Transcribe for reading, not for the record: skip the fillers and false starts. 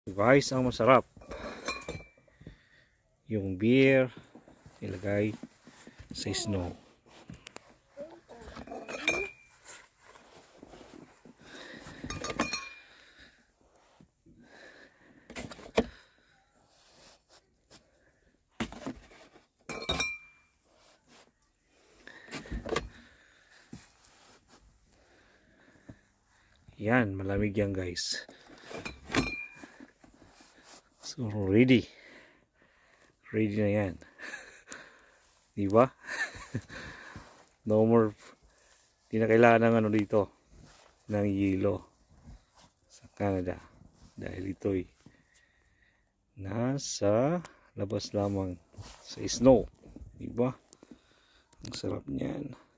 Guys, ang masarap yung beer ilagay sa snow. Yan, malamig yan guys. So ready na yan. Diba? No more, di na kailangan ng ano dito, ng yelo sa Canada dahil ito'y nasa labas lamang sa snow. Diba? Ang sarap niyan.